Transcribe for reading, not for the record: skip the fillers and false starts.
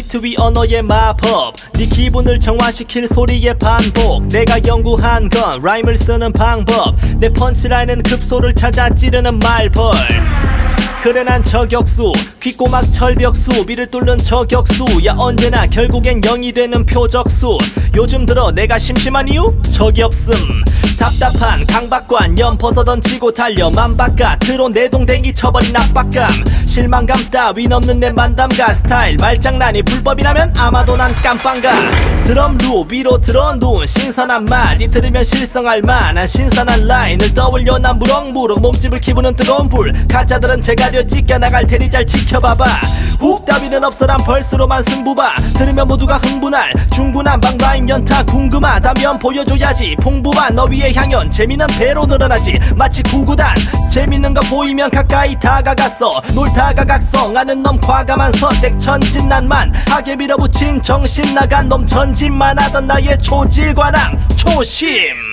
비트 위 언어의 마법 네 기분을 정화시킬 소리의 반복 내가 연구한 건 라임을 쓰는 방법 내 펀치라인은 급소를 찾아 찌르는 말벌 그래 난 저격수 귓고막 철벽수 비를 뚫는 저격수 야 언제나 결국엔 0이 되는 표적수 요즘 들어 내가 심심한 이유? 적이 없음 답답한 강박관 연 벗어던지고 달려 맘바깥으로 내동댕이 쳐버린 압박감 실망감 따윈 없는 내 만담가 스타일 말장난이 불법이라면 아마도 난 깜빵가 드럼 룹 위로 들어놓은 신선한 말 이 들으면 실성할 만한 신선한 라인을 떠올려 난 무럭무럭 몸집을 키우는 뜨거운 불 가짜들은 제가 되어 찢겨나갈 테니 잘 지켜봐봐 훅 따위는 없어 난 벌스로만 승부봐 들으면 모두가 흥분할 중구난 방라임 연타 궁금하다면 보여줘야지 풍부한 너 위의 향연 재미는 배로 늘어나지 마치 구구단 재밌는 거 보이면 가까이 다가갔어 놀다가 각성하는 놈 과감한 선택 천진난만 하게 밀어붙인 정신 나간 놈 전진만 하던 나의 초질관함 초심